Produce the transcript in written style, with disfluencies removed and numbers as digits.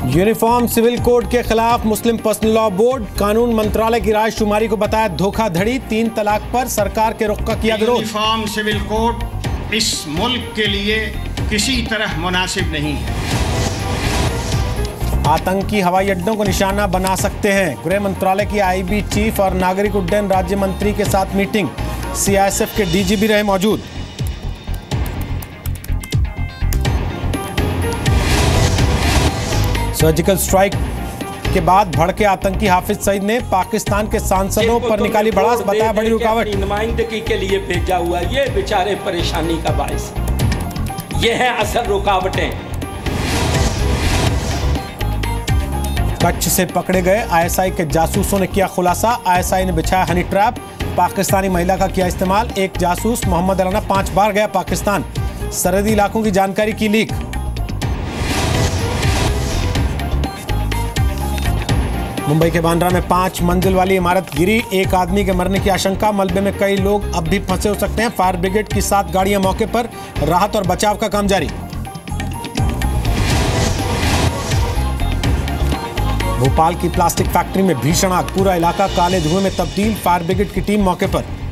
Uniform civil code के खिलाफ मुस्लिम personal law board, कानून मंत्रालय की रायशुमारी को बताया धोखाधड़ी। 3 तलाक पर सरकार के रुख का किया विरोध। यूनिफॉर्म सिविल कोड इस मुल्क के लिए किसी तरह मुनासिब नहीं है। आतंकी हवाई अड्डों को निशाना बना सकते हैं। गृह मंत्रालय की आईबी चीफ और नागरिक उड्डयन राज्य मंत्री के साथ मीटिंग। सीआईएसएफ के डीजीपी रहे मौजूद। सर्जिकल स्ट्राइक के बाद भड़के आतंकी हाफिज सईद ने पाकिस्तान के सांसदों पर निकाली भड़ास, बताया बड़ी रुकावट। नुमाइंदगी के लिए भेजा हुआ, ये बेचारे परेशानी का बायस, ये है असल रुकावटें। कच्छ से पकड़े गए आईएसआई के जासूसों ने किया खुलासा। आईएसआई ने बिछाया हनी ट्रैप, पाकिस्तानी महिला का किया इस्तेमाल। एक जासूस मोहम्मद अलाना 5 बार गया पाकिस्तान। सरहदी इलाकों की जानकारी की लीक। मुंबई के बांद्रा में 5 मंजिल वाली इमारत गिरी, 1 आदमी के मरने की आशंका। मलबे में कई लोग अब भी फंसे हो सकते हैं। फायर ब्रिगेड की 7 गाड़ियां मौके पर, राहत और बचाव का काम जारी। भोपाल की प्लास्टिक फैक्ट्री में भीषण आग, पूरा इलाका काले धुएं में तब्दील। फायर ब्रिगेड की टीम मौके पर।